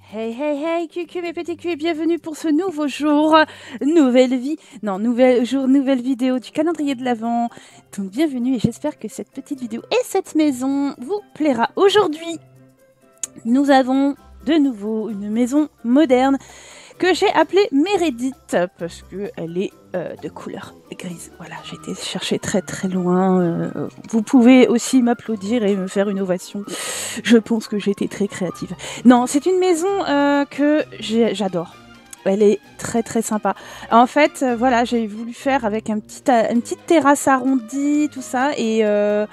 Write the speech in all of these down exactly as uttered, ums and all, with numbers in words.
Hey hey hey cucu mes petits culs et bienvenue pour ce nouveau jour, nouvelle vie, non nouvel jour, nouvelle vidéo du calendrier de l'Avent. Donc bienvenue et j'espère que cette petite vidéo et cette maison vous plaira. Aujourd'hui, nous avons de nouveau une maison moderne que j'ai appelée Meredith parce qu'elle est euh, de couleur grise. Voilà, j'ai été chercher très très loin. Euh, vous pouvez aussi m'applaudir et me faire une ovation. Je pense que j'ai été très créative. Non, c'est une maison euh, que j'adore. Elle est très très sympa. En fait, euh, voilà, j'ai voulu faire avec un petit, une petite terrasse arrondie, tout ça, et euh,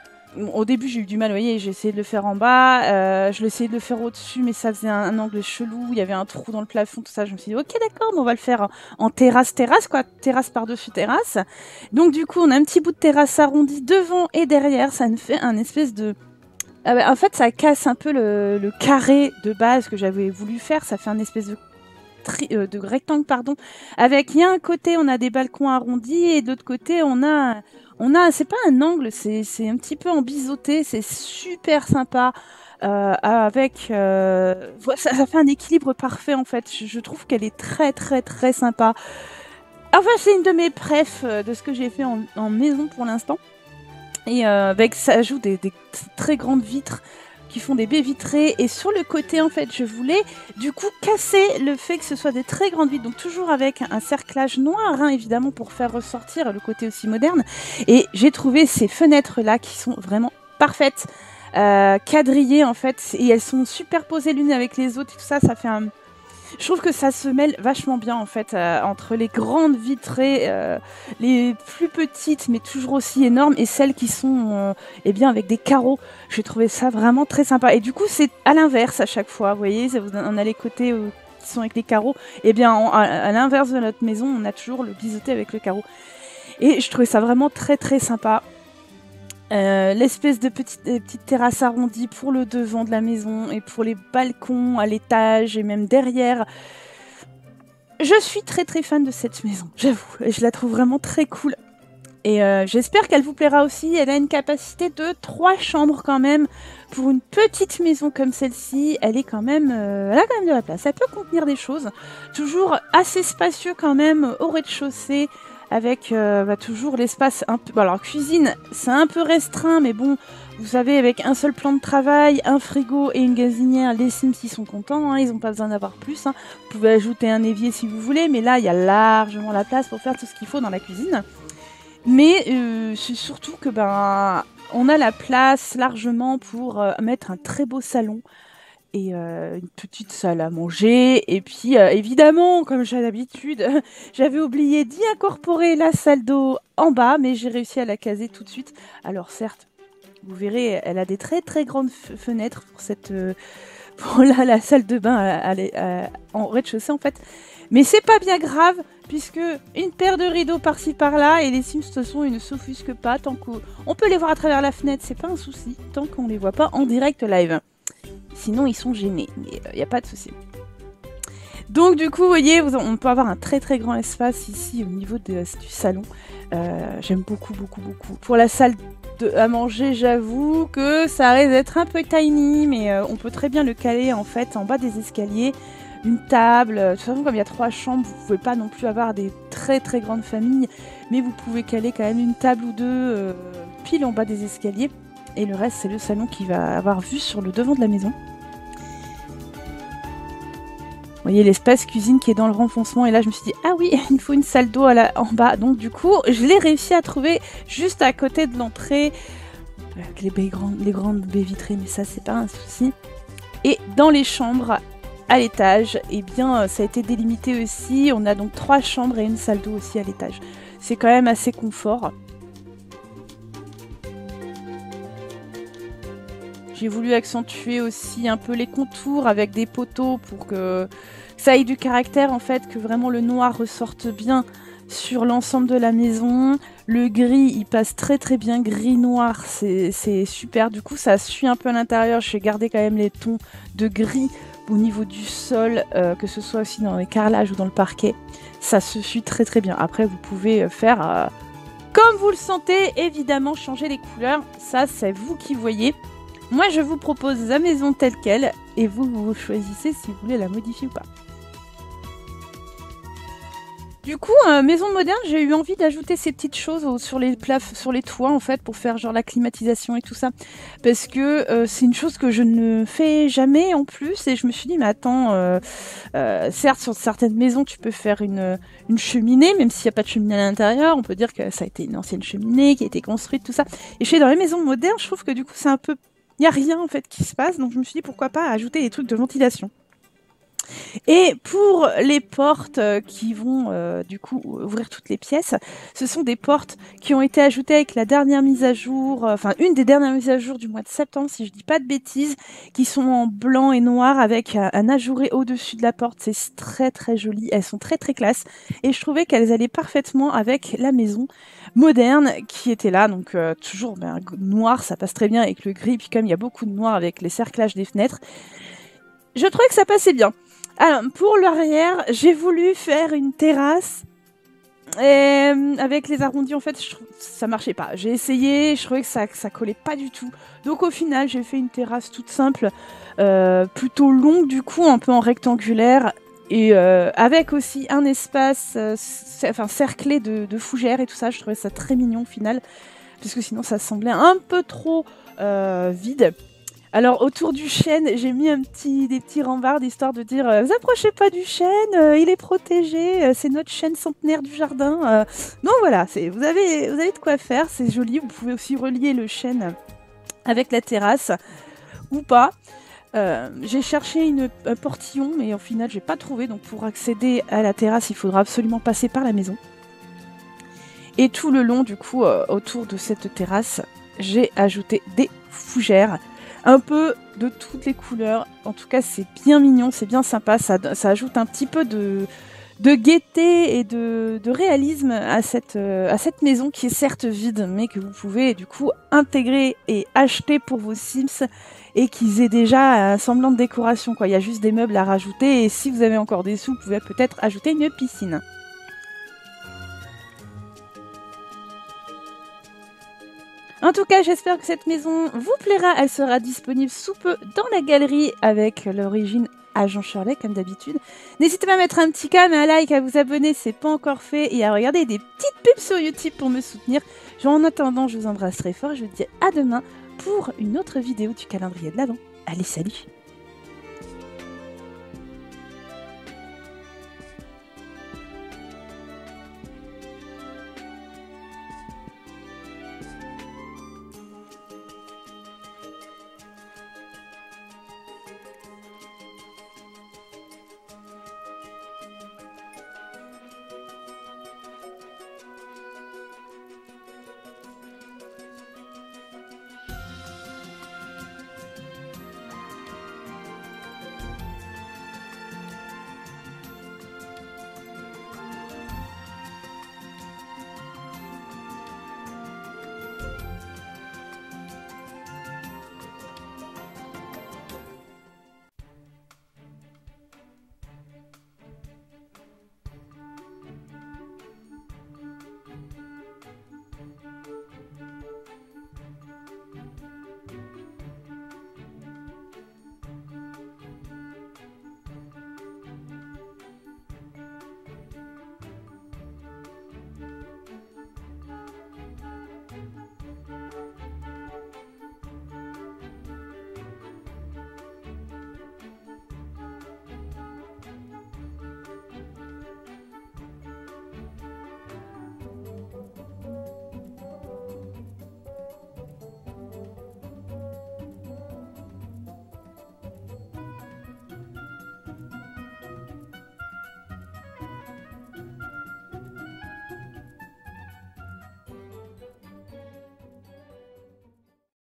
au début, j'ai eu du mal, vous voyez, j'ai essayé de le faire en bas, euh, je l'essayais de le faire au-dessus, mais ça faisait un, un angle chelou, il y avait un trou dans le plafond, tout ça. Je me suis dit, ok, d'accord, on va le faire en terrasse-terrasse, quoi, terrasse par-dessus terrasse. Donc, du coup, on a un petit bout de terrasse arrondi devant et derrière, ça nous fait un espèce de... Ah bah, en fait, ça casse un peu le, le carré de base que j'avais voulu faire, ça fait un espèce de... Euh, de rectangle, pardon, avec, il y a un côté, on a des balcons arrondis, et de l'autre côté, on a... On a, c'est pas un angle, c'est un petit peu en biseauté, c'est super sympa. Euh, avec, euh, ça, ça fait un équilibre parfait en fait. Je, je trouve qu'elle est très très très sympa. Enfin, c'est une de mes préfs euh, de ce que j'ai fait en, en maison pour l'instant. Et euh, avec, ça ajoute des, des très grandes vitres qui font des baies vitrées, et sur le côté en fait je voulais du coup casser le fait que ce soit des très grandes vitres, donc toujours avec un cerclage noir hein, évidemment pour faire ressortir le côté aussi moderne, et j'ai trouvé ces fenêtres là qui sont vraiment parfaites, euh, quadrillées en fait, et elles sont superposées l'une avec les autres et tout ça, ça fait un... Je trouve que ça se mêle vachement bien en fait euh, entre les grandes vitrées, euh, les plus petites mais toujours aussi énormes, et celles qui sont euh, eh bien avec des carreaux. J'ai trouvé ça vraiment très sympa. Et du coup c'est à l'inverse à chaque fois, vous voyez, on a les côtés euh, qui sont avec les carreaux, et bien on, à, à l'inverse de notre maison on a toujours le biseauté avec le carreau. Et je trouvais ça vraiment très très sympa. Euh, l'espèce de petite, euh, petite terrasse arrondie pour le devant de la maison et pour les balcons à l'étage et même derrière. Je suis très très fan de cette maison, j'avoue. Je la trouve vraiment très cool. Et euh, j'espère qu'elle vous plaira aussi. Elle a une capacité de trois chambres quand même. Pour une petite maison comme celle-ci, elle est quand même, euh, elle a quand même de la place. Elle peut contenir des choses. Toujours assez spacieux quand même au rez-de-chaussée. Avec euh, bah, toujours l'espace un peu... Bon, alors cuisine, c'est un peu restreint, mais bon, vous savez, avec un seul plan de travail, un frigo et une gazinière, les Sims ils sont contents, hein, ils n'ont pas besoin d'avoir plus. Hein. Vous pouvez ajouter un évier si vous voulez, mais là, il y a largement la place pour faire tout ce qu'il faut dans la cuisine. Mais euh, c'est surtout que ben, on a la place largement pour euh, mettre un très beau salon. Et euh, une petite salle à manger, et puis euh, évidemment, comme j'ai l'habitude, j'avais oublié d'y incorporer la salle d'eau en bas, mais j'ai réussi à la caser tout de suite. Alors certes, vous verrez, elle a des très très grandes fenêtres pour cette, euh, pour la, la salle de bain à, à, à, en rez-de-chaussée en fait, mais c'est pas bien grave, puisque une paire de rideaux par-ci par-là, et les Sims de toute façon ils ne s'offusquent pas, tant qu'on peut les voir à travers la fenêtre, c'est pas un souci, tant qu'on les voit pas en direct live. Sinon, ils sont gênés, mais il euh, n'y a pas de souci. Donc, du coup, vous voyez, vous, on peut avoir un très très grand espace ici au niveau de, du salon. Euh, J'aime beaucoup, beaucoup, beaucoup. Pour la salle de, à manger, j'avoue que ça risque d'être un peu tiny, mais euh, on peut très bien le caler en fait en bas des escaliers. Une table. De toute façon, comme il y a trois chambres, vous pouvez pas non plus avoir des très très grandes familles, mais vous pouvez caler quand même une table ou deux euh, pile en bas des escaliers. Et le reste, c'est le salon qui va avoir vue sur le devant de la maison. Vous voyez l'espace cuisine qui est dans le renfoncement. Et là, je me suis dit, ah oui, il faut une salle d'eau en bas. Donc du coup, je l'ai réussi à trouver juste à côté de l'entrée. Avec les, baies grandes, les grandes baies vitrées, mais ça, c'est pas un souci. Et dans les chambres, à l'étage, eh bien, ça a été délimité aussi. On a donc trois chambres et une salle d'eau aussi à l'étage. C'est quand même assez confort. J'ai voulu accentuer aussi un peu les contours avec des poteaux pour que ça ait du caractère en fait, que vraiment le noir ressorte bien sur l'ensemble de la maison. Le gris, il passe très très bien, gris-noir, c'est super. Du coup, ça suit un peu à l'intérieur. J'ai gardé quand même les tons de gris au niveau du sol, euh, que ce soit aussi dans les carrelages ou dans le parquet. Ça se suit très très bien. Après, vous pouvez faire euh, comme vous le sentez, évidemment, changer les couleurs. Ça, c'est vous qui voyez. Moi, je vous propose la maison telle qu'elle, et vous, vous choisissez si vous voulez la modifier ou pas. Du coup, euh, maison moderne, j'ai eu envie d'ajouter ces petites choses au- sur les plaf sur les toits, en fait, pour faire genre la climatisation et tout ça. Parce que euh, c'est une chose que je ne fais jamais en plus, et je me suis dit, mais attends, euh, euh, certes, sur certaines maisons, tu peux faire une, une cheminée, même s'il n'y a pas de cheminée à l'intérieur, on peut dire que ça a été une ancienne cheminée qui a été construite, tout ça. Et chez dans les maisons modernes, je trouve que du coup, c'est un peu... Il n'y a rien, en fait, qui se passe, donc je me suis dit, pourquoi pas ajouter des trucs de ventilation. Et pour les portes euh, qui vont euh, du coup ouvrir toutes les pièces, ce sont des portes qui ont été ajoutées avec la dernière mise à jour, euh, enfin une des dernières mises à jour du mois de septembre, si je dis pas de bêtises, qui sont en blanc et noir avec un, un ajouré au-dessus de la porte. C'est très très joli, elles sont très très classe et je trouvais qu'elles allaient parfaitement avec la maison moderne qui était là. Donc euh, toujours ben, noir, ça passe très bien avec le gris, puis comme il y a beaucoup de noir avec les cerclages des fenêtres, je trouvais que ça passait bien. Alors, pour l'arrière, j'ai voulu faire une terrasse. Et euh, avec les arrondis, en fait, je trouve, ça marchait pas. J'ai essayé, je trouvais que ça, ça collait pas du tout. Donc au final, j'ai fait une terrasse toute simple, euh, plutôt longue du coup, un peu en rectangulaire, et euh, avec aussi un espace, euh, enfin cerclé de, de fougères et tout ça. Je trouvais ça très mignon au final, parce que sinon ça semblait un peu trop euh, vide. Alors autour du chêne, j'ai mis un petit, des petits rambardes histoire de dire euh, vous approchez pas du chêne, euh, il est protégé, euh, c'est notre chêne centenaire du jardin. Euh. Donc voilà, c'est, vous, avez, vous avez de quoi faire, c'est joli. Vous pouvez aussi relier le chêne avec la terrasse ou pas. Euh, j'ai cherché une, un portillon, mais au final j'ai pas trouvé. Donc pour accéder à la terrasse, il faudra absolument passer par la maison. Et tout le long, du coup, euh, autour de cette terrasse, j'ai ajouté des fougères. Un peu de toutes les couleurs. En tout cas, c'est bien mignon, c'est bien sympa. Ça, ça ajoute un petit peu de, de gaieté et de, de réalisme à cette, euh, à cette maison qui est certes vide, mais que vous pouvez du coup intégrer et acheter pour vos Sims et qu'ils aient déjà un semblant de décoration, quoi. Il y a juste des meubles à rajouter et si vous avez encore des sous, vous pouvez peut-être ajouter une piscine. En tout cas, j'espère que cette maison vous plaira. Elle sera disponible sous peu dans la galerie avec l'origine Agent Shirley, comme d'habitude. N'hésitez pas à mettre un petit cam, un like, à vous abonner si ce n'est pas encore fait et à regarder des petites pubs sur YouTube pour me soutenir. En attendant, je vous embrasse très fort. Je vous dis à demain pour une autre vidéo du calendrier de l'Avent. Allez, salut!